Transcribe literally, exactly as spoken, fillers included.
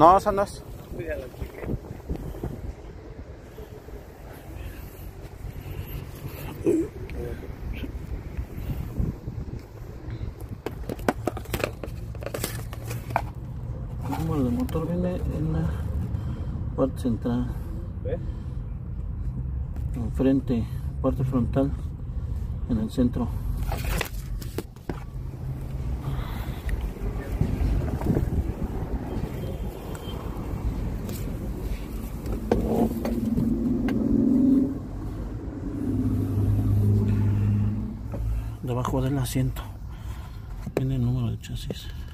No, esa no es. Como el motor viene en la parte central, ¿Ves? enfrente, parte frontal, en el centro. Debajo del asiento viene el número de chasis.